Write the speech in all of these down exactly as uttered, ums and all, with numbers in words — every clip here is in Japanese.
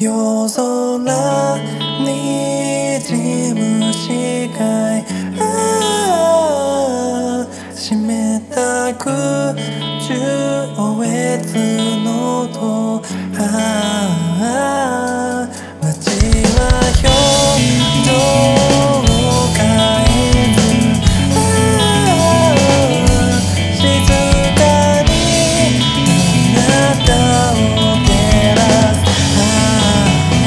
夜空にじむ視界、ああ湿った空中を越の音、ああ街は表情を変えず、ああ静かにあなたを照らす、ああ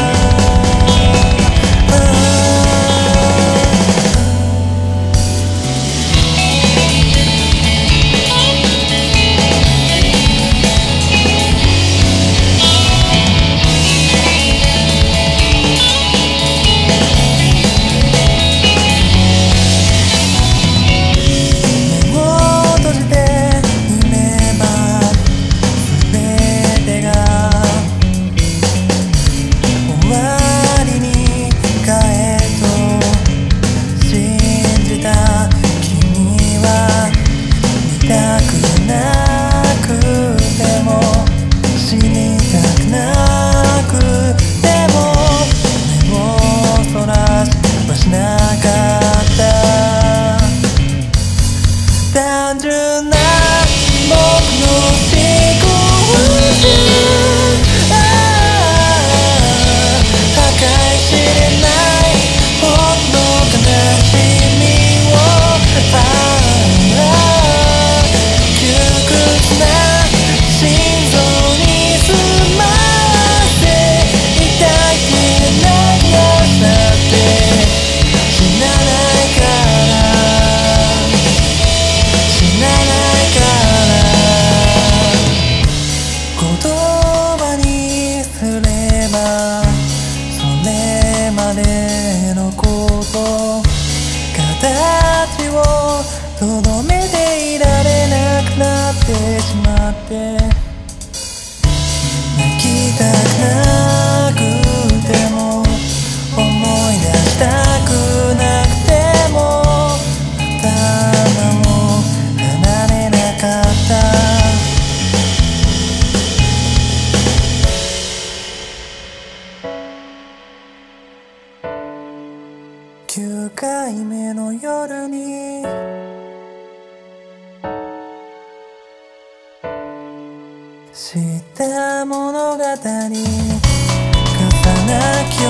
単純な僕の思考中、ああ破壊しれない僕の悲しみを、ああ窮屈な心臓に住ませ、痛いけないよさって死なないから死なないから、言葉にすればそれまでのこと形をとどめていられなくなってしまって、泣きたくなくても思い出したくなくても頭を離れなかった。きゅうかいめの夜に知った物語重なき